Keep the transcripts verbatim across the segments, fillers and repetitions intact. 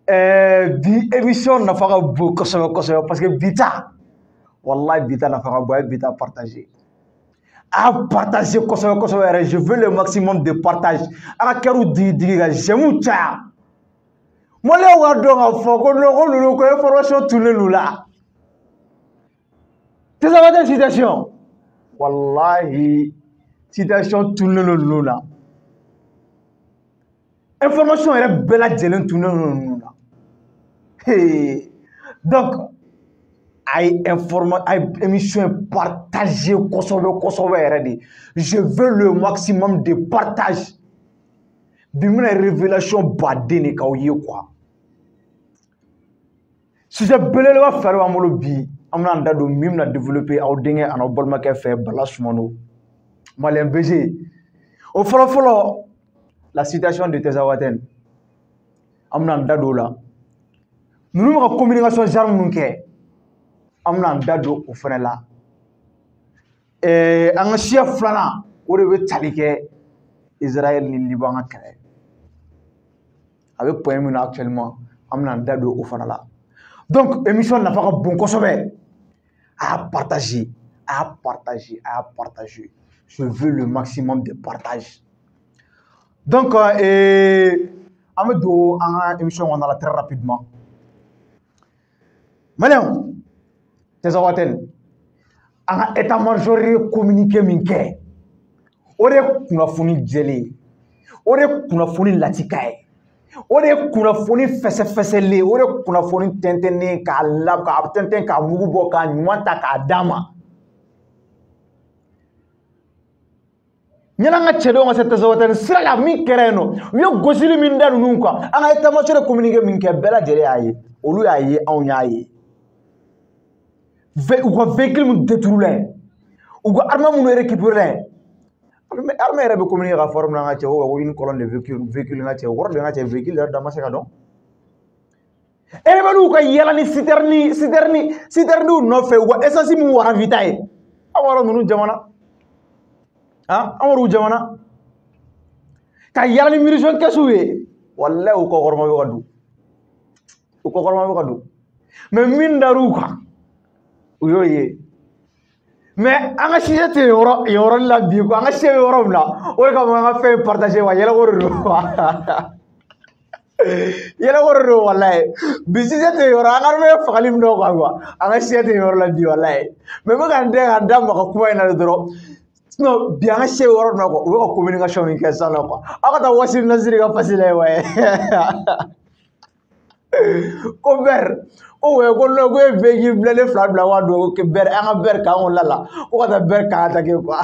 bi émission nafa ka bon kosɛbɛ kosɛbɛ parce que bita wallahi bita nafa ka bon a ye bita partager a partager kosɛbɛ kosɛbɛ yɛrɛ je veux le maximum de partage a ka kɛr'u digi digi ka j'aime caya maliyɛnw ka dɔn ka fɔ ko non ko ninnu ko information tunnen l'u la Tezawaten citation wallahi citation tunnen l'u la information yɛrɛ bɛɛ lajɛlen tunnen l'u la donc a ye informa a ye émission partager kosɛbɛ kosɛbɛ yɛrɛ de je veux le maximum de partage bi n bɛna révélation baden de k'aw ye quoi sujet belebeleba fɛrɛ b'an bolo bi an bɛna an da don min bɛna développer aw denkɛ ani aw balimakɛ fɛ Bala Sumano malien B G o fɔlɔ fɔlɔ la citation de Tezawaten an bɛna an da don o la ninnu bɛ ka communication genre minnu kɛ an bɛna an da don o fana la ɛɛ an ka siya filanan o de bɛ tali kɛ Israël ni Liban ka kɛlɛ a bɛ point min na actuellement an bɛna an da don o fana la donc émission nafa ka bon kosɛbɛ a y'a partager a y'a partager a y'a partager je veux le maximum de partage donc euh, an bɛ don an ka émission kɔnɔna la très rapidement maliyɛnw Tezawaten an ka état major ye communiqué min kɛ o de ye kunnafoni jɛlen ye o de ye kunnafoni latika ye o de ye kunnafoni fɛsɛfɛsɛlen ye o de ye kunnafoni tɛntɛnnen k'a la k'a tɛntɛn k'a mugu bɔ k'a ɲuman ta k'a d'a ma ɲɛna an ka cɛdenw ka se Tezawaten sira la min kɛra yen nɔ u ye gosili min da ninnu kan an ka état major ye communiqué min kɛ bɛɛ lajɛlen y'a ye olu y'a ye anw y'a ye u ka véhicule min détruire u ka arme minnu récupérer arme yɛrɛ bɛ communiquer ka fɔ min na an ka cɛ ko une colonne de véhicule véhicule ka cɛ wɔɔrɔ de ka cɛ véhicule yɛrɛ da ma se ka dɔn e bɛ n'u ka yala ni citerne citerne citernew nɔfɛ u ka essence min wara vita ye an wɔɔrɔ ninnu jamana ah an wɔɔrɔ jamana ka yala ni munition kɛsu ye walahi u kɔkɔrɔma bɛ ka don u kɔkɔrɔma bɛ ka don mais min dar'u kan u y'o ye mais an ka siɲɛ tɛ yɔrɔ yɔrɔ la bi quoi an ka siɲɛ yɔrɔ min na o de kama an ka fɛn partager wa yɛlɛko de don yɛlɛko de don walayi bi siɲɛ tɛ yɔrɔ an ka mɛ fagali min dɔn quoi an ka siɲɛ tɛ yɔrɔ la bi walayi mais n bɛ ka n dɛn ka n da maga kuma in na dɔrɔn sinon bi an ka siɲɛ yɔrɔ min na quoi u bɛ ka communication min kɛ sisan nɔ quoi aw ka taa Wassim Nasiri ka page la ye ko bɛr ko wɛ ko non ko ye véhicule blindé fila bila waa don ko bɛr an ka bɛr k'an ko lala ko ka taa bɛr k'an attaquer quoi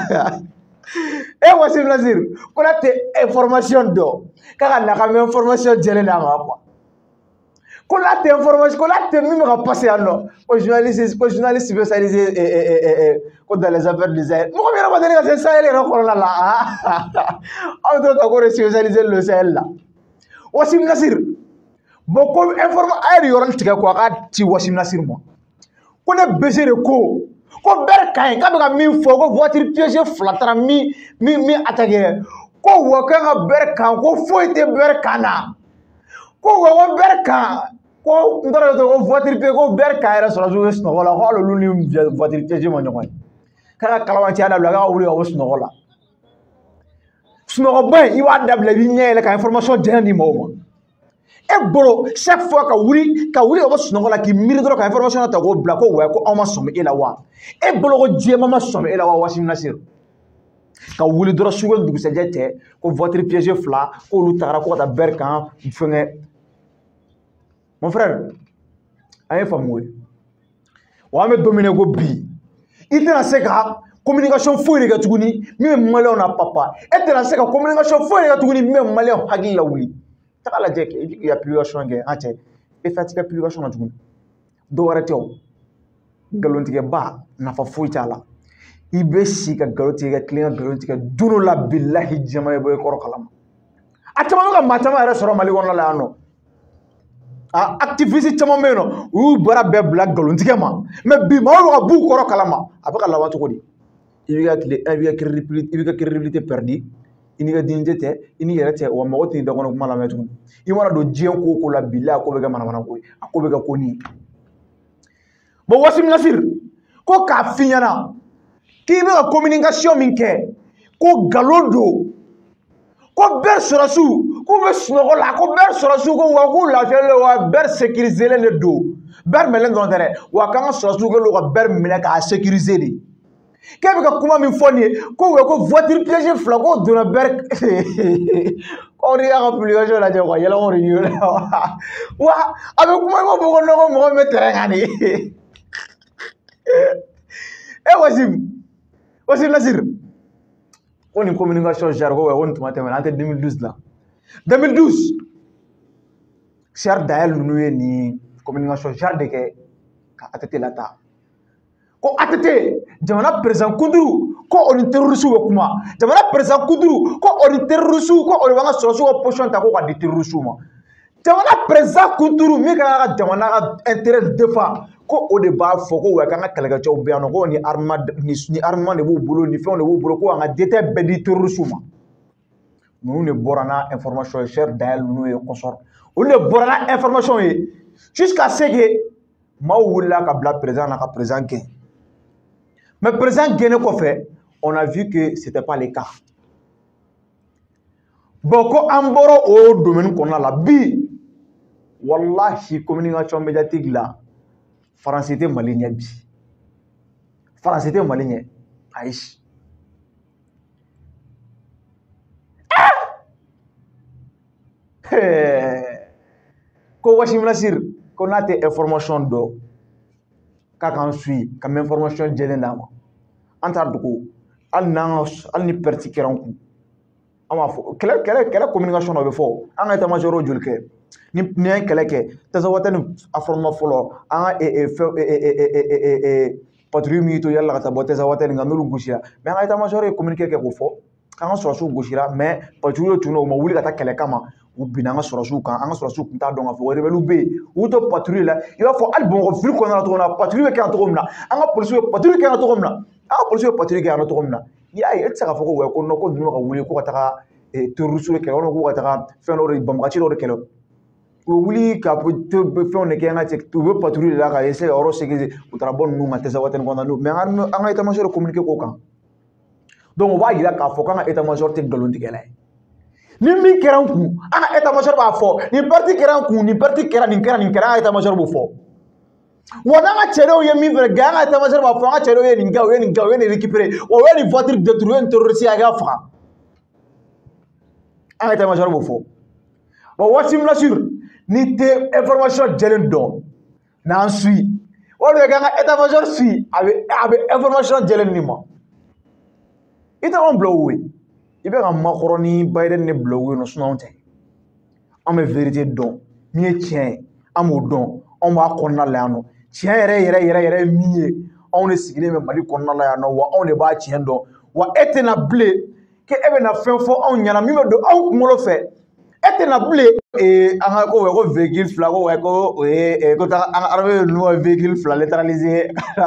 e Wassim Nasiri ko n'a tɛ information dɔn k'a ka na ka mɛ information jɛlen d'a ma quoi ko n'a tɛ information ko n'a tɛ min bɛ ka passer yan nɔ ko journaliste ko journaliste spécialisé ko dans les affaires du Sahel mɔgɔ min yɛrɛ ma deli ka se Sahel yɛrɛ kɔnɔna la aw bɛ to ka ko de spécialisé le Sahel la Wassim Nasiri bon ko informa a ye yɔrɔ tigɛ ko a ka ci Wassim Nasiri ma ko ne B G de ko ko bɛr ka ɲi k'a bɛ ka min fɔ ko voiture piégée fila taara min min min attaqué ko wa kan ka bɛr kan ko foyi tɛ bɛr kan na ko wa ko bɛr kan ko n taara ko voiture piégée ko bɛr kan yɛrɛ sɔrɔ su ye sunɔgɔ la ko hali olu ni voiture piégée ma ɲɔgɔn ye k'a ka kalabanciya dabila k'a ka wuli ka bɔ sunɔgɔ la sunɔgɔba in i b'a dabila i b'i ɲɛ yɛlɛ ka information jɛlen di mɔgɔw ma e bolo chaque fois ka wuli ka wuli ka bɔ sunɔgɔ la k'i miiri dɔrɔn ka information ta k'o bila ko wa ko aw ma sɔmi e la wa e bolo ko diɲɛma ma sɔmi e la wa Wassim Nasiri ka wuli dɔrɔn suko dugusɛjɛ tɛ ko voiture piégée fila k'olu tagara ko ka taa bɛr kan fɛngɛ mon frère an ye faamu ye wa an bɛ don min na ko bi i tɛna se ka communication foyi de kɛ tuguni min bɛ maliyɛnw na papa e tɛna se ka communication foyi de kɛ tuguni min bɛ maliyɛnw hakili la wuli taga lajɛ kɛ i bɛ k'i ka publication kɛ an cɛ e fɛ ti kɛ publication na tuguni dɔw wɛrɛ tɛ o nkalontigɛba nafa foyi t'a la i bɛ si ka nkalon tigɛ ka tilen ka nkalon tigɛ don dɔ la bilahi jɛma ye bɔ i kɔrɔ kalama a caman bɛ ka maa caman yɛrɛ sɔrɔ Mali kɔnɔna la yan nɔ a activiste caman bɛ yen nɔ u y'u baara bɛɛ bila nkalon tigɛ ma mais bi maa o maa ka b'u kɔrɔ kalama a bɛ ka laban cogo di i b'i ka tile i b'i ka crédibilité i b'i ka crédibilité perdu ini ka dinje te ini yɛrɛ tɛ wa mɔgɔ tɛ da kɔnɔ kuma lamɛn tuguni i mana don diɲɛ ko ko la bilahi a ko bɛ kɛ manamana ko ye a ko bɛ kɛ ko ni bon Wassim Nassir ko k'a f'i ɲɛna k'i bɛ ka communication min kɛ ko galon don ko bɛɛ sɔrɔsiw k'u bɛ sunɔgɔ la ko bɛɛ sɔrɔsiw ko wa k'u lafiyalen wa bɛɛ sécuriselen de don bɛɛ minɛlen dɔrɔn tɛ dɛ wa k'an ka sɔrɔsiw kɛlen ka bɛɛ minɛ k'a sécuriser de k'e bɛ ka kuma min fɔ nin ye ko wa ko voiture piège fila ko donna bɛɛ ko de y'a ka publication lajɛ quoi yɛlɛmaw de ɲini wa a bɛ kuma i ko mɔgɔ nɔgɔ mɔgɔ min bɛ terrain kan de e Wassim Wassim Nassir ko nin communication jar ko ko nin tuma tɛmɛna an tɛ deux mille douze la deux mille douze Cheikh Dayel ninnu ye nin communication jar de kɛ ka A T T lata ko A T T jamana président Kunturu ko o ni terroriste bɛ kuma jamana président Kunturu ko o ni terroriste ko o de b'an ka sɔrɔsiw ka position ta ko ka di terroriste ma jamana président Kunturu min ka ka jamana ka intérêt défend ko o de b'a fɔ ko wa k'an ka kɛlɛkɛcɛw bɛ yan nɔ ko ni armement ni armement de b'u bolo ni fɛnw de b'u bolo ko an ka détail bɛɛ di terroriste ma ninnu de bɔra n'a information ye Cheikh Dayel ninnu ye consort olu de bɔra n'a information ye jusqu'à ce que maaw wulila ka bila président na ka président gɛn mais président gɛnnen kɔfɛ on a vu que c'était pas le cas bon ko an bɔra o domaine kɔnɔna la bi wallahi communication médiatique la Faransi tɛ Mali ɲɛ bi Faransi tɛ Mali ɲɛ ayi ko Wassim Nassir ko n'a tɛ information dɔn k'a k'an suit ka m information jɛlen d'a ma an t'a dogo hali n'an hali ni perte kɛra an kun an b'a fɔ kɛlɛ kɛlɛ kɛlɛ communication dɔ bɛ fɔ an ka état-major joli kɛ ni ni an ye kɛlɛ kɛ Tazawa ni affrontement fɔlɔ an ka fɛn patrouille min to yala ka taa bɔ Tazawa nin kan n'olu gosira mais an ka état-major ye communiqué kɛ k'o fɔ k'an ka sɔrɔsiw gosira mais patrouille tun u ma wuli ka taa kɛlɛ kama u binna an ka sɔrɔsiw kan an ka sɔrɔsiw tun t'a dɔn k'a fɔ rebelle bɛ yen u to patrouille la i b'a fɔ hali Bamakɔ ville kɔnɔna na cogo min na patrouille bɛ kɛ yan cogo min na an ka policiers bɛ patrouille kɛ yan cogo min na an ka policiers bɛ patrouille kɛ yan cogo min na n'i y'a ye e tɛ se k'a fɔ ko wa ko non ko ninnu ka wuli ko ka taga terroriste kɛlɛ walima ko ka taga fɛn dɔ de banbagaci dɔ de kɛlɛ u wuli ka fɛnw de kɛ an ka cɛ u bɛ patrouille la ka essayer ka yɔrɔ sécuriser u taara bɔ ninnu ka Tazawa kɔnɔna na mais an ka état-major communiqué k'o kan donc o b'a jira k'a fɔ k'an ka état-major tɛ nkalon tigɛla ye ni min kɛra an kun an ka état-major b'a fɔ nin parti kɛra an kun nin parti kɛra nin kɛra nin kɛra an ka état-major b'o fɔ wa n'an ka cɛdenw ye min fɛnɛ kɛ an ka état-major b'a fɔ an ka cɛdenw ye nin kɛ u ye nin kɛ u ye nin récupérer wa u ye nin voiture détruire u ye nin terroriste a k'a faga an ka état-major b'o fɔ wa Wassim Nassir ni tɛ information jɛlen dɔn n'an suit o de bɛ kɛ an ka état-major suit a bɛ a bɛ information jɛlen nin ma i tɛ anw bila o ye i bɛ ka makɔrɔni Biden ne bila o ye nɔ sinon anw tɛ an bɛ vérité dɔn min ye tiɲɛ ye an b'o dɔn anw b'a kɔnɔna la yan nɔ tiɲɛ yɛrɛ yɛrɛ yɛrɛ yɛrɛ ye min ye anw de sigilen bɛ Mali kɔnɔna la yan nɔ wa anw de b'a tiɲɛ dɔn wa e tɛna bilen ke e bɛna fɛn fɔ anw ɲɛna min bɛ don anw kunkolo fɛ e tɛna bilen an ka ko ko véhicule fila ko ko o ye ko taa an ka armée ninnu ka véhicule fila neutralisé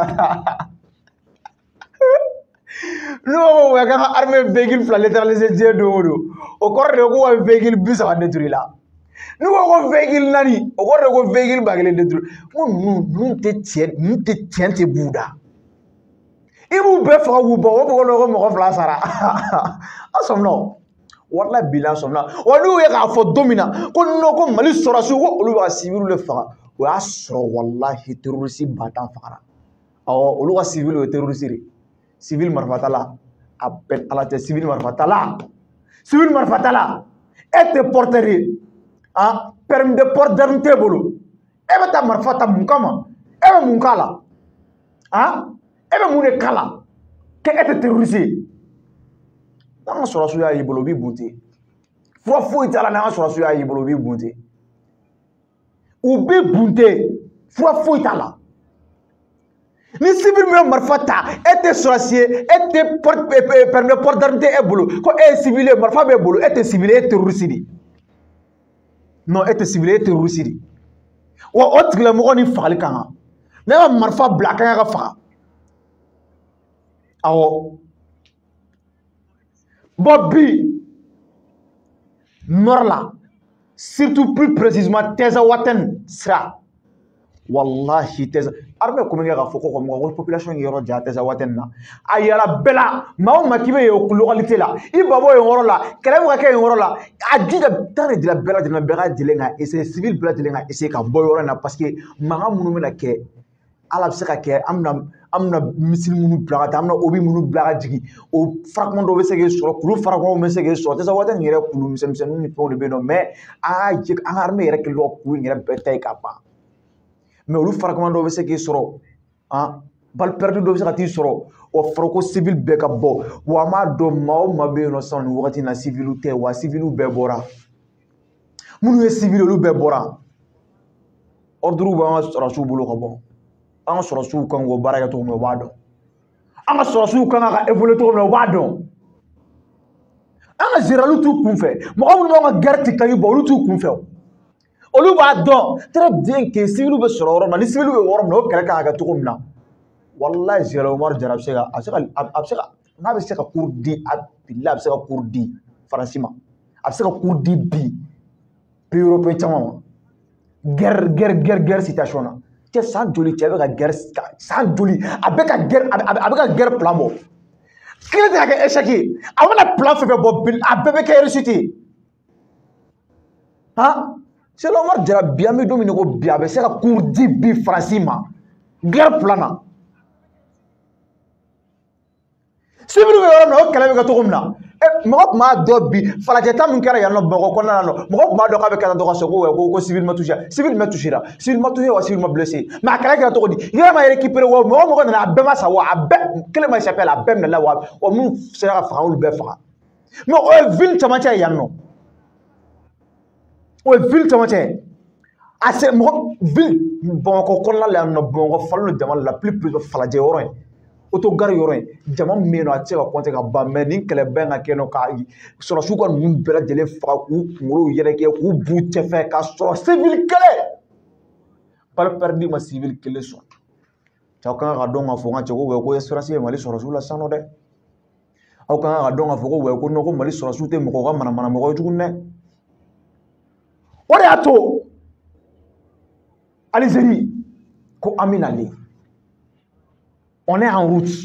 n'o ko k'an ka armée véhicule fila neutralisé diɲɛ don o don o kɔrɔ de ko ka véhicule bi saba détruire la n'u ko ko véhicule naani o kɔrɔ de ko véhicule ba kelen détruire ko ninnu ninnu tɛ tiɲɛ ninnu tɛ tiɲɛ tɛ b'u da i b'u bɛɛ faga k'u ban o b'o ko mɔgɔ fila sara an sɔmina wala bila sɔmina wa n'u ye k'a fɔ don min na ko non ko Mali sɔrɔsiw ko olu bɛ ka civil de faga o y'a sɔrɔ walahi terroriste ba tan fagara awɔ olu ka civil o ye terroriste de civil marifatala a bɛɛ ala tɛ civil marifatala civil marifatala e tɛ porteur ye ah permis de port d'arme t'e bolo e bɛ taa marifa ta mun kama e bɛ mun k'a la ah e bɛ mun de k'a la k'e tɛ terroriste ye n'an ka sɔrɔsiw y'a y'i bolo u b'i bunte fura foyi t'a la n'an ka sɔrɔsiw y'a y'i bolo u b'i bunte u b'i bunte fura foyi t'a la ni civil min bɛ marifa ta e tɛ sɔrɔsi ye e tɛ permis de port d'arme t'e bolo ko e ye civil ye marifa b'e bolo e tɛ civil ye e ye terroriste de non e tɛ civil ye e ye terroriste de wa o tigilamɔgɔ ni fagali kan kan ne ka marifa bila a kan ka faga awɔ bɔn bi nord là, surtout plus précisément Tezawaten sera. Wallahi Teza. Armée communique à Foko comme la population qui est à Tezawaten là. Ayala Bella, Mao Makive au localité là. Il va voir un rôle là. Quel est le rôle là? A dit de la Bella de la Bella de l'Enga et c'est civil Bella de l'Enga et c'est qu'un boy là parce que Mara Mounou la ke. Ala sera ke amna amna missile Mounou Blaga, amna Obi Mounou Blaga Digi. Au fragment de Vessé sur le fragment de Vessé sur Tezawaten, il y a Koulou, Missem pour le bénon. Mais ah, j'ai un armée qui est là pour une bataille capable. Mais le fragment de ce qui sera, hein, bal perdu de ce qui sera, au franco civil bekabo, ou à ma doma, ma bénocent, ou à la civilité, ou à civil ou bebora. Mounou est civil ou bebora. Ordre ou un sera sous boulot bon. Un sera sous quand vous barrez tout le wado. Un sera sous quand on a évolué tout le wado. Un zéro tout qu'on fait. Moi, on a gardé quand il boit tout qu'on fait. Olu b'a dɔn très bien que civil bɛ sɔrɔ yɔrɔ min na ni civil bɛ yɔrɔ min na o kɛlɛ kan ka kɛ cogo min na walahi Général Umaru Jara a bɛ se ka a bɛ se ka a bɛ se ka n'a bɛ se ka cours di a bilahi a bɛ se ka cours di Faransi ma a bɛ se ka cours di bi pays européen caman ma guerre guerre guerre guerre situation na cɛ san joli cɛ bɛ ka guerre san joli a bɛ ka guerre a bɛ ka guerre plan bɔ kelen tɛ ka kɛ échec ye a bɛna plan fɛn fɛn bɔ bi a bɛɛ bɛ kɛ réussite ye han. C'est l'homme de bien me dominer au bien, c'est la cour dit bi francima. Guerre plana. Si vous voulez, on a qu'elle avait gâteau comme là. Et moi, ma dobi, fallait que mon cœur y a un bon qu'on a non. Moi, ma dobi avec un droit sur ou civil m'a touché. Civil m'a touché là. Civil m'a touché ou civil m'a blessé. Mais à quel gâteau dit. Il y a ma récupéré ou moi, moi, on a bema sa wa, a bem, quel m'a s'appelle a bem la wa, ou nous sera fra ou le befra. Mais au ville, ça m'a dit, il y a non. O ville caman cɛ a se mɔgɔ ville Bamakɔ kɔnɔna la yan nɔ Bamakɔ falo jama la plus plus falajɛ yɔrɔ in autogare yɔrɔ in jama min bɛ yen nɔ a tɛ se ka compter ka ban mais nin kɛlɛbɛn ka kɛ nɔ ka sɔrɔsiw ka ninnu bɛɛ lajɛlen faga k'u kunkolow yɛrɛkɛ k'u b'u cɛfɛ ka sɔrɔ civil kelen balle perdue ma civil kelen sɔn aw kan ka dɔn k'a fɔ n ka cɛ ko ko espérance ye Mali sɔrɔsiw la sisan nɔ dɛ aw kan ka dɔn k'a fɔ ko ko non ko Mali sɔrɔsiw tɛ mɔgɔ ka manamana mɔgɔ ye tuguni dɛ. O de y'a to Algérie ko an bɛ nalen on est en route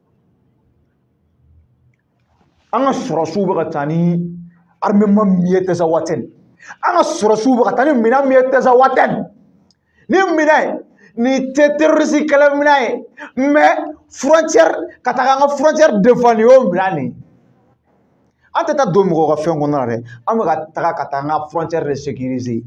an ka sɔrɔsiw bɛ ka taa ni armement min ye Tezawaten an ka sɔrɔsiw bɛ ka taa ni minɛn min ye Tezawaten ni minɛn ni tɛ terroriste kɛlɛ minɛn ye mais frontière ka taa an ka frontière défend ni y'o minɛn de ye. An tɛ taa don mɔgɔw ka fɛn kɔnɔna la dɛ an bɛ ka taga ka taa an ka frontière de sécuriser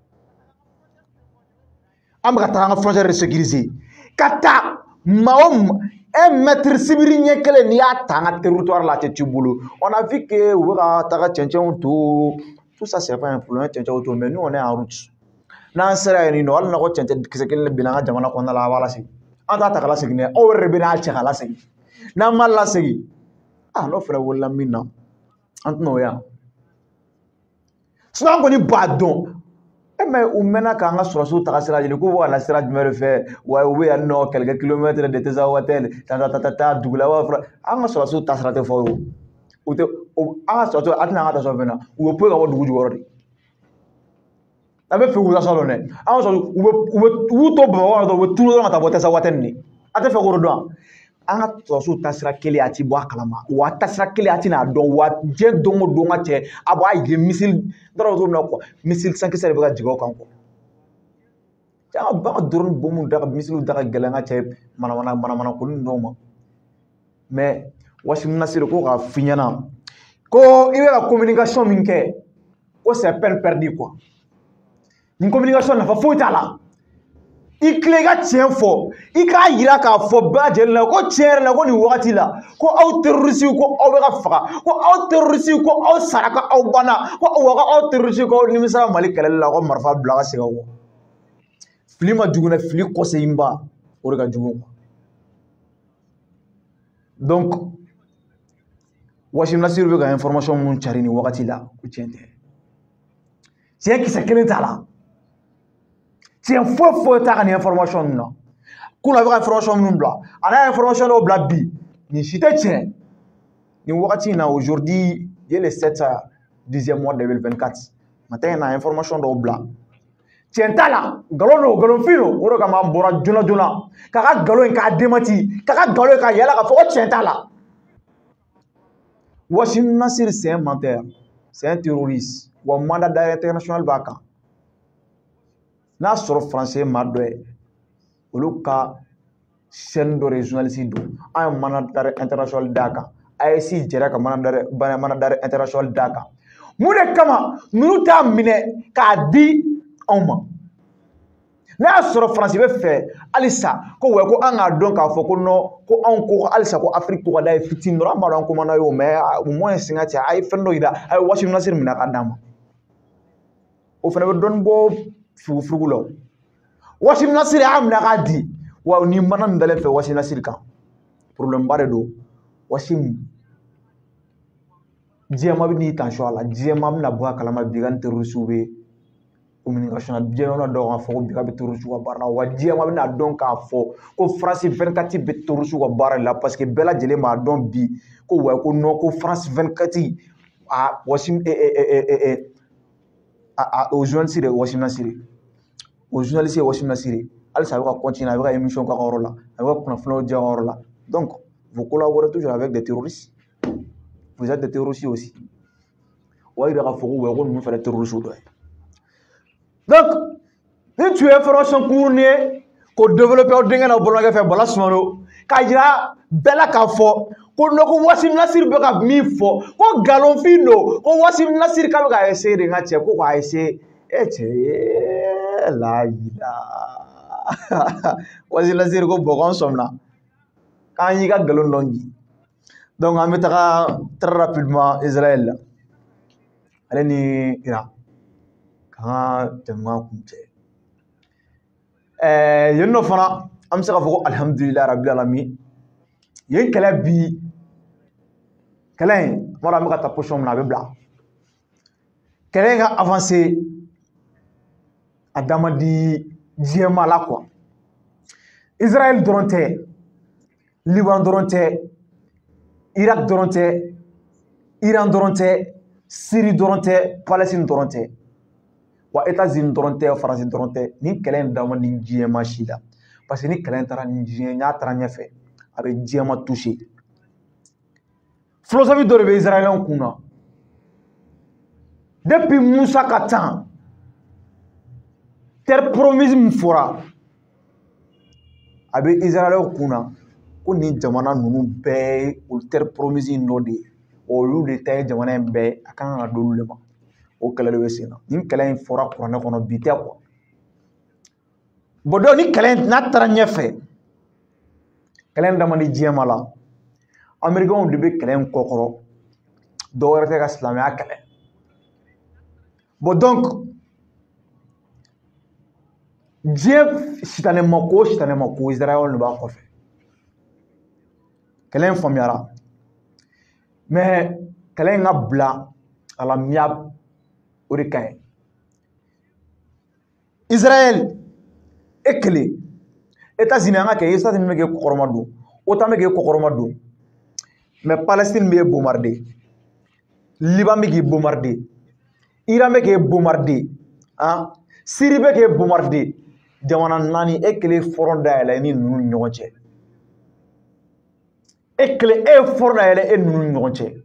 an bɛ ka taa an ka frontière de sécuriser ka taa maa o maa un mètre sibiri ɲɛ kelen n'i y'a ta an ka territoire la a tɛ t'i bolo on a vu que u bɛ ka taga cɛncɛnw to tout ça c'est pas un problème cɛncɛnw to mais nous on est en route n'an sera yen nɔ hali n'a ko cɛncɛn kisɛ kelen binna an ka jamana kɔnɔna la a b'a lasegin an t'a ta ka lasegin dɛ aw yɛrɛ de bɛ n'a cɛ ka lasegin n'an m'a lasegin ah n'o fana wolola min na. An tɛna o yan sinon an kɔni b'a dɔn e mais u mɛnna k'an ka sɔrɔsiw taga sira ɲini k'u bɛ ka na sira jumɛn de fɛ wa u bɛ yan nɔ quelques kilomètres de Tezawaten ta ta ta ta dugu la wa fɔlɔ an ka sɔrɔsiw ta sira tɛ fɔ o u tɛ an ka sɔrɔsiw a tɛna an ka taa sɔrɔ fɛn na u bɛ poyi ka bɔ dugu jukɔrɔ de a bɛ fɛ k'u ka sɔrɔ dɛ an ka sɔrɔ u bɛ u bɛ u b'u to Bamakɔ dɔrɔn u bɛ tunu dɔrɔn ka taa bɔ Tezawaten de a tɛ fɛ k'o dɔn an ka sɔrɔsiw ta sira kelen a ti bɔ a kalama wa ta sira kelen a ti n'a dɔn wa diɲɛ don o don ka cɛ a b'a ye missile dɔrɔn cogo min na quoi missile sankisɛ de bɛ ka jigin o kan quoi an ka ban ka drone bombe da ka missile da ka gɛlɛn ka cɛ manamana manamana kolon dɔw ma mais Wassim Nassir ko k'a f'i ɲɛna ko i bɛ ka communication min kɛ ko c'est peine perdue quoi nin communication nafa foyi t'a la. I kile ka tiɲɛ fɔ i k'a yira k'a fɔ bɛɛ lajɛlen la ko tiɲɛ yɛrɛ la ko nin wagati la ko aw terroriste ko aw bɛ ka faga ko aw terroriste ko aw sara ko aw banna ko wa ko aw terroriste ko aw nimisara Mali kɛlɛli la ko marifa bila ka segin aw kɔ fili ma jugu dɛ fili kɔsegin o de ka jugu quoi donc Wassim Nassir bɛ ka information mun cari nin wagati la ko tiɲɛ tɛ tiɲɛ kisɛ kelen t'a la. Tiens, faut faut ta ni information non. Qu'on avait information nous bla. Ana information au bla bi. Ni chité tiens. Ni wakati na aujourd'hui, il est le sept dixième mois deux mille vingt-quatre matin na information dɔw bila tiɲɛ t'a la nkalon don nkalonfin don o de kama an bɔra joona joona k'a ka nkalon in k'a démenti k'a ka nkalon in k'a yala k'a fɔ ko tiɲɛ t'a la Wassim Nassir c'est un menteur c'est un terroriste wa mandat d'arrêt international b'a kan n'a sɔrɔ français ma dɔ ye olu ka chaîne dɔ de journaliste don an ye mandat d'arrêt international d'a kan A E C jɛra ka mandat d'arrêt international d'a kan mun de kama ninnu t'a minɛ k'a di anw ma n'a y'a sɔrɔ faransi bɛ fɛ halisa ko wɛ ko an k'a dɔn k'a fɔ ko non ko anw ko halisa ko Afrique tɔgɔ da ye fitini dɔrɔn an b'a dɔn an commandant y'o mais au moins singa cɛ a ye fɛn dɔ yira a ye Wassim Nassir minɛ k'a d'a ma o fana bɛ dɔɔnin bɔ fugufugu la Wassim Nassir y'a minɛ k'a di wa ni mana min dalen fɛ Wassim Nassir kan problème ba de don Wassim diɲɛma bɛ n'i tension a la diɲɛma bɛna bɔ a kalama bi ka ni terroriste bɛ communication na diɲɛma dɔw k'a fɔ ko bi ka bɛ terroriste ka baara la wa diɲɛma bɛna dɔn k'a fɔ ko France vingt-quatre bɛ terroriste ka baara la parce que bɛɛ lajɛlen b'a dɔn bi ko wa ko non ko France vingt-quatre a Wassim o journaliste de Wassim Nassir o journaliste ye Wassim Nassir halisa a bɛ ka continuer a bɛ ka émission k'a ka yɔrɔ la a bɛ ka kunnafoniyaw di a ka yɔrɔ la donc vous collaborez toujours avec des terroristes vous êtes des terroristes aussi wa yira k'a fɔ ko wa ko ninnu fana terroriste dɔ ye donc ni tu es information cournie ko développer o denkɛ na bolomakɛ fɛ Bala Sumano k'a jira bɛɛ la k'a fɔ ko non ko Wassim Nassir bɛ ka min fɔ ko nkalonfin don ko Wassim Nassir k'a bɛ ka essayer de n ka cɛ ko k'a essayer e cɛ la yira Wassim Nassir ko bɔn k'an sɔmina k'an y'i ka nkalon dɔn bi donc an bɛ taga très rapidement Israël la ale ni Iran k'an ka jama kuncɛ ɛɛ yen nɔ fana an bɛ se k'a fɔ ko alihamudulilayi rabil alamin yen kɛlɛ bi kɛlɛ in tuma dɔ an bɛ ka taa position min na a bɛ bila kɛlɛ in ka avancer a da ma di diɲɛma la quoi Israël dɔrɔn tɛ Liban dɔrɔn tɛ Irak dɔrɔn tɛ Iran dɔrɔn tɛ Syrie dɔrɔn tɛ Palestine dɔrɔn tɛ wa États-Unis dɔrɔn tɛ Faransi dɔrɔn tɛ ni kɛlɛ in da ma di diɲɛma si la parce que ni kɛlɛ in taara ni diɲɛ n'a taara ɲɛfɛ a bɛ diɲɛma toucher philosophie dɔ de bɛ Israëlien kun na depuis Musa ka temps terre promise min fɔra a bɛ Israëlien kun na ko ni jamana ninnu bɛɛ ye o terre promise in dɔ de ye olu de ta ye jamana in bɛɛ a kan ka d'olu de ma o kɛlɛ de bɛ sen na ni kɛlɛ in fɔra kuranɛ kɔnɔ bi tɛ quoi bon donc ni kɛlɛ in n'a taara ɲɛfɛ kɛlɛ in da man di diɲɛma la américains de bɛ kɛlɛ in kɔkɔrɔ dɔw wɛrɛ tɛ ka silamɛya kɛlɛ bon donc diɲɛ sitanɛma ko sitanɛma ko Israël de b'a kɔfɛ kɛlɛ in faamuyara mais kɛlɛ in ka bila a la miya o de ka ɲi Israël e kelen États-Unis an ka kɛ États-Unis bɛ k'e kɔkɔrɔma don OTAN bɛ k'e kɔkɔrɔma don mais Palestine bɛ e bombarder Liban bɛ k'e bombarder Iran bɛ k'e bombarder ah Syrie bɛ k'e bombarder jamana naani e kelen front dayɛlɛ ni ninnu ni ɲɔgɔn cɛ e kelen e ye front dayɛlɛ e ninnu ni ɲɔgɔn cɛ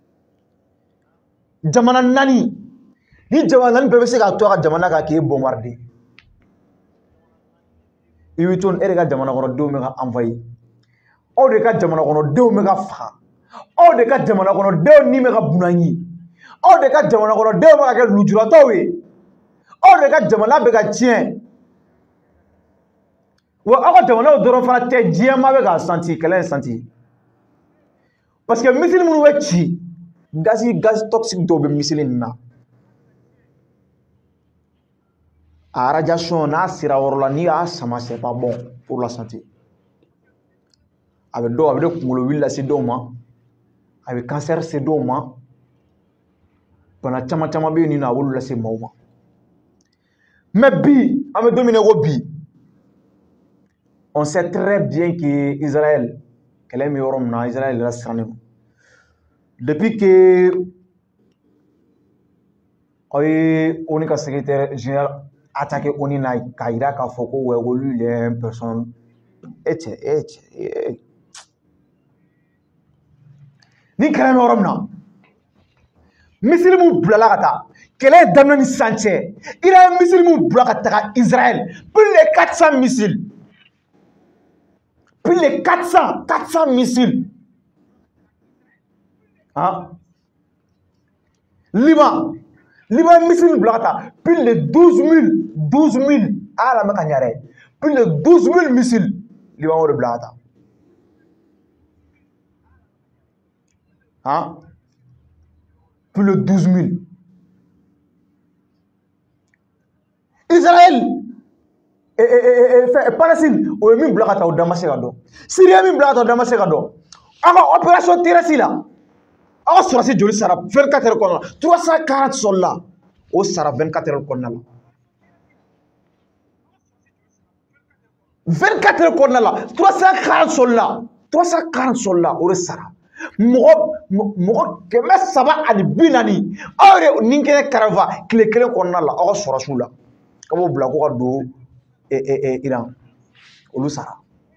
jamana naani ni jamana naani bɛɛ bɛ se k'a to a ka jamana kan k'e bombarder i bɛ to e de ka jamana kɔnɔdenw bɛ ka envoyer aw de ka jamana kɔnɔdenw bɛ ka faga aw de ka jamana kɔnɔdenw ni bɛ ka bunandi aw de ka jamana kɔnɔdenw bɛ ka kɛ lujuratɔw ye aw de ka jamana bɛ ka tiɲɛ wa aw ka jamanaw dɔrɔn fana tɛ diɲɛma bɛ k'a santi kɛlɛ in santi parce que missile minnu bɛ ci gaz gaz toxique dɔw bɛ missile in na a radiation n'a sera yɔrɔ la n'i y'a sama c'est pas bon pour la santé a bɛ dɔw a bɛ de kunkolo wuli lase dɔw ma a bɛ cancer se dɔw ma bana caman caman bɛ yen nin nɔ a b'olu lase maaw ma mais bi an bɛ don min na ko bi on sait très bien que Israël kɛlɛ bɛ yɔrɔ min na Israël yɛrɛ sirannen don depuis que Oui, on est que secrétaire général attaqué on est na kaira ka foko ouais lui il est une personne et et ni kala me oromna misilimu bulala kata kele damna ni sanche ira misilimu bulala kata Israël plus de quatre cents missiles plus de quatre cents quatre cents missiles hein Liban Liban missile bulala plus de douze mille douze mille à la makanyare plus de douze mille missiles Liban or bulala hein plus de douze mille Israël et, et, et, et Palestine au min blaka au Damascus do Syrie min blaka au Damascus do ama opération terrestre là aw sera si joli sara vingt-quatre heures kɔnɔ trois cent quarante soldats o sara vingt-quatre heures kɔnɔna la vingt-quatre heures kɔnɔna la trois cent quarante soldats trois cent quarante soldats o de sara mɔgɔ mɔgɔ kɛmɛ saba ani bi naani aw de ni kɛnɛ karafa tile kelen kɔnɔna la aw ka sɔrɔsiw la ka b'o bila ko ka don Iran olu sara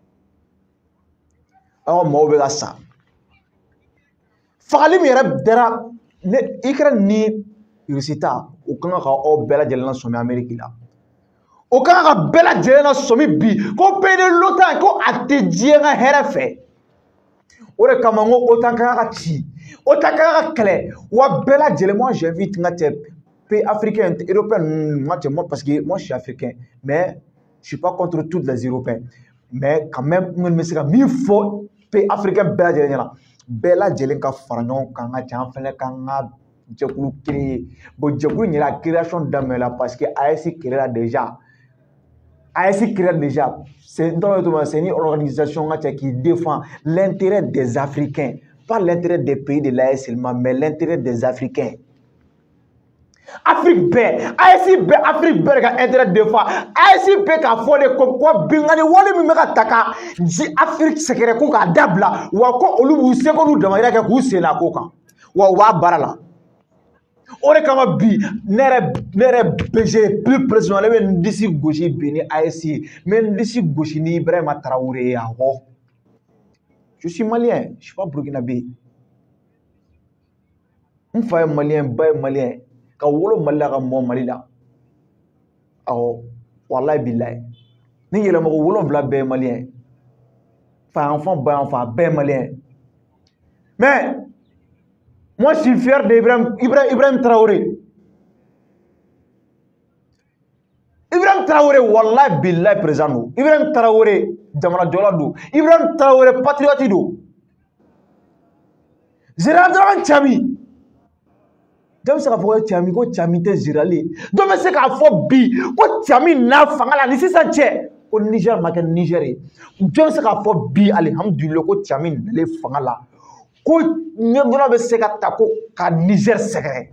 aw maaw bɛ ka sa fagali min yɛrɛ dara ne Ukraine ni Russie ta o kan ka aw bɛɛ lajɛlen na sɔmi Amérique la o kan ka bɛɛ lajɛlen na sɔmi bi ko pays de l'OTAN ko a tɛ diɲɛ ka hɛrɛ fɛ o de kama ko OTAN kan ka ci OTAN kan ka kɛlɛ wa bɛɛ lajɛlen moi j'invite n ka cɛ pays africains européens moi moi parce que moi je suis africain mais je suis pas contre toutes les européens mais quand même n bɛ se ka min fɔ pays africain bɛɛ lajɛlen ɲɛna bɛɛ lajɛlen ka fara ɲɔgɔn kan ka jan fɛnɛ kan ka jɛkulu créer bon jɛkulu in yɛrɛ création daminɛna parce que A E S créera déjà A E S créera déjà c'est c'est une organisation qui défend l'intérêt des Africains pas l'intérêt des pays de l'A E S seulement mais l'intérêt des Africains Afrique bɛɛ A E S bɛɛ Afrique bɛɛ de ka intérêt défend A E S bɛɛ k'a fɔ de comme quoi bingani wale min bɛ ka ta ka ji Afrique sɛgɛrɛ ko k'a dabila wa ko olu b'u seko n'u damayira kɛ k'u sen na ko kan wa u b'a baara la o de kama bi ne yɛrɛ ne yɛrɛ B G plus précisément ne bɛ n disi gosi bi ni A E S ye n bɛ n disi gosi ni Ibrahima Traoré ye awɔ je suis malien je suis pas burkinabé n fa ye malien n ba ye malien ka wolo Mali la ka mɔ Mali la awɔ walayi bilayi ni yɛlɛmɔgɔ wolonwula bɛɛ ye malien fa yan fan ba yan fan bɛɛ ye malien mais moi je suis fier de Ibrahim Ibrahim Ibrahim Traoré Ibrahim Traoré walayi bilayi président do Ibrahim Traoré jamana jɔla do Ibrahim Traoré patriote do Général Dramane Tchami dɔ bɛ se k'a fɔ ko Tchami ko Tchami tɛ général ye dɔ bɛ se k'a fɔ bi ko Tchami n'a fanga la ni sisan cɛ ko Niger ma kɛ Niger ye dɔ bɛ se k'a fɔ bi alihamudulila ko Tchami nalen fanga la ko ɲɛdɔn bɛ se ka ta ko ka Niger sɛgɛrɛ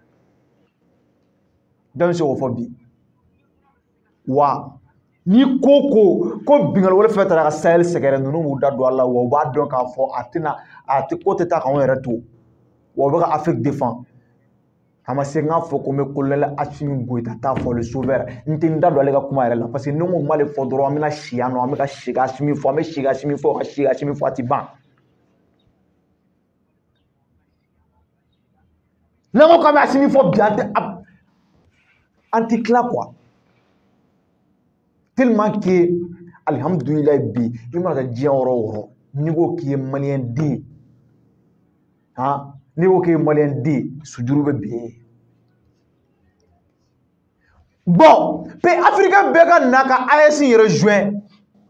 dɔ bɛ se k'o fɔ bi wa ni ko ko ko bingali wale fɛn taara ka Sahel sɛgɛrɛ ninnu b'u da don a la wa u b'a dɔn k'a fɔ a tɛna a tɛ ko tɛ taa k'anw yɛrɛ to wa u bɛ ka Afrique défend a ma se n k'a fɔ ko n bɛ colonel Assimi Goïta t'a fɔ le sauveur n tɛ n da don ale ka kuma yɛrɛ la parce que ni n ko n b'ale fɔ dɔrɔn an bɛna si yan nɔ an bɛ ka si ka Assimi fɔ an bɛ si ka Assimi fɔ ka si ka Assimi fɔ a tɛ ban n'an ko k'an bɛ Assimi fɔ bi an tɛ an tɛ tila quoi tellement que alihamudulila bi i mana taa diɲɛ yɔrɔ o yɔrɔ n'i ko k'i ye maliyɛn den han n'i ko k'i ye maliyɛn den sujuru bɛ bin ye bon pays africain bɛɛ ka na ka A E S yɛrɛ joint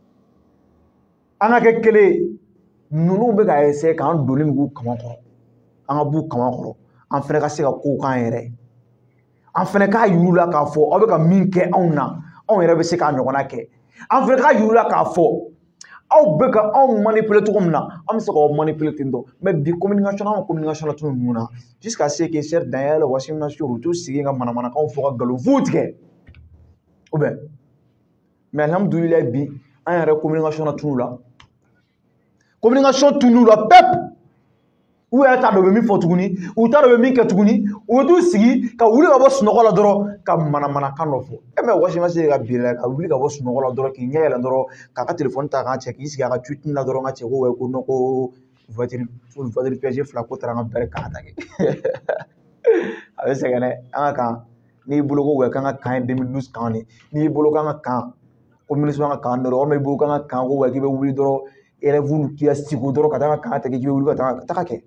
an ka kɛ kelen ye ninnu bɛ ka essayer k'an donni min k'u kaman kɔrɔ an ka b'u kaman kɔrɔ an fana ka se ka kow k'an yɛrɛ an fana k'a yir'u la k'a fɔ aw bɛ ka min kɛ anw na anw yɛrɛ bɛ se k'a ɲɔgɔnna kɛ an fana k'a yir'u la k'a fɔ aw bɛ ka anw manipuler cogo min na an bɛ se k'aw manipuler ten tɔ mais bi communication an ka communication la tunu ninnu na jusqu'à ce que Cheikh Danyɛlɛ Wassim Nasiru u t'u sigi ka manamanakanw fɔ ka nkalon fu tigɛ ou bien mais alhamdulillah bi an yɛrɛ communication la tunu la communication tunu la pep u yɛrɛ t'a dɔn u bɛ min fɔ tuguni u t'a dɔn u bɛ min kɛ tuguni u bɛ t'u sigi ka wuli ka bɔ sunɔgɔ la dɔrɔn ka manamanakan dɔ fɔ e mɛ wɔsi ma se ka bi la ka wuli ka bɔ sunɔgɔ la dɔrɔn k'i ɲɛ yɛlɛ dɔrɔn k'a ka telefɔni ta k'a cɛ k'i sigi a ka tuuti la dɔrɔn ka cɛ ko wɛ ko non ko voiture voiture piège fila ko taara an ka bɛrɛ k'a ta kɛ a bɛ sɛgɛn dɛ an ka kan n'i bolo ko wɛ k'an ka kan ye deux mille douze kan de n'i bolo k'an ka kan ko ministre ka kan dɔrɔn walima i bolo k'an ka kan ko wɛ k'i bɛ wuli dɔrɔn élève k'i ka sigi dɔrɔn ka taa ka kan tigɛ k'i bɛ wuli ka taa taga kɛ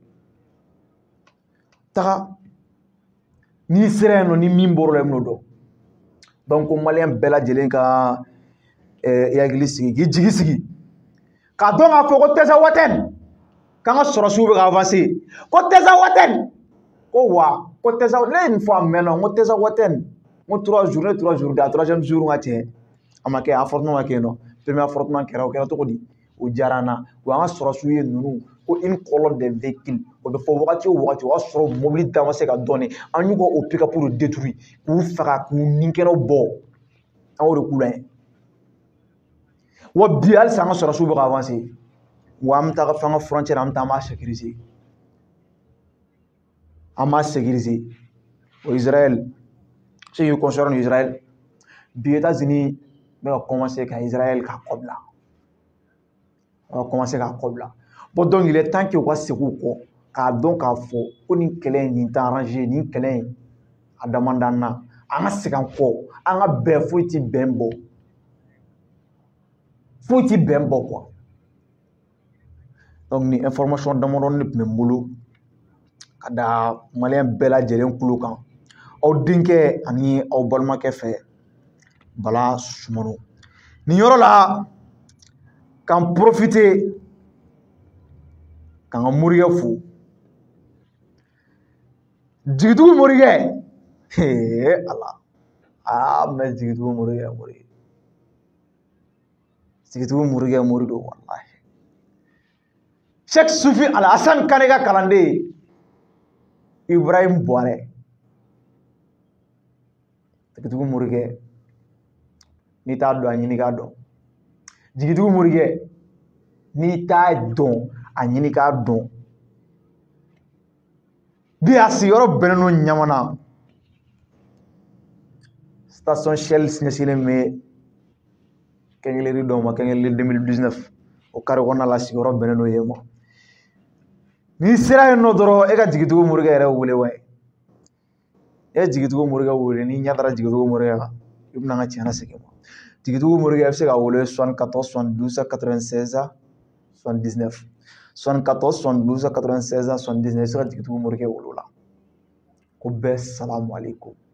taga n'i sera yen nɔ ni min bɔr'o la i bɛn'o dɔn donc ko maliyɛn bɛɛ lajɛlen ka i hakili sigi k'i jigi sigi k'a dɔn k'a fɔ ko Teza Waten k'an ka sɔrɔsiw bɛ ka avancer ko Teza Waten ko wa ko Teza ne ye nin fɔ a mɛnna ko Teza Waten ko trois jours ne trois jours da troisième jour n ka cɛ a ma kɛ affrontement ma kɛ yen nɔ premier affrontement kɛra o kɛra cogo di o diyara an na wa an ka sɔrɔsiw ye ninnu ko une colonne de véhicules o bɛ fɔ wagati o wagati o y'a sɔrɔ mobili da ma se ka dɔɔnin an y'u ka o pick-up de détruit k'u faga k'u ninkɛnɛw bɔ an y'o de k'u la yen wa bi halisa an ka sɔrɔsiw bɛ ka avancer wa an bɛ taa f'an ka frontière an bɛ taa an b'a sécuriser an b'a sécuriser o Israël ce qui concerne Israël bi États-Unis bɛ ka commencer ka Israël k'a kɔ bila on va commencer k'a kɔ bila bon donc il est temps que u ka segin u kɔ k'a dɔn k'a fɔ ko nin kɛlɛ in nin tɛ arranger nin kɛlɛ in a damanda an na an ka segin an kɔ an ka bɛn foyi ti bɛn bɔ foyi ti bɛn bɔ quoi donc ni information damadɔni de tun bɛ n bolo ka da maliyɛn bɛɛ lajɛlen kulo kan aw denkɛ ani aw balimakɛ fɛ Bala Sumano nin yɔrɔ la k'an profiter k'an ka morikɛ fo jigitugu morikɛ hee ala aa mɛ jigitugu morikɛ mori jigitugu morikɛ mori don wallahi Cheikh Sufi Alassane Kane ka kalanden Ibrahim Buare jigitugu morikɛ n'i t'a dɔn a ɲini k'a dɔn jigitugu morikɛ n'i t'a dɔn a ɲini k'a dɔn bi a sigiyɔrɔ bɛnnen don Ɲamana station Shell ɲɛsinnen bɛ kɛɲɛleri dɔw ma kɛɲɛleri deux mille dix-neuf o carré kɔnɔna la sigiyɔrɔ bɛnnen don yen ma n'i sera yen nɔ dɔrɔn e ka jigitugu morikɛ yɛrɛ wele wa e ye jigitugu morikɛ wele n'i ɲɛ dara jigitugu morikɛ kan i bɛna an ka tiɲɛ segin ma jigitugu morikɛ i bɛ se ka wele soixante-quatorze soixante-douze quatre-vingt-seize soixante-dix-neuf soixante-quatorze soixante-douze quatre-vingt-seize soixante-dix-neuf i bɛ se ka jigitugu morikɛ wele o la ko bɛɛ salamu aleykum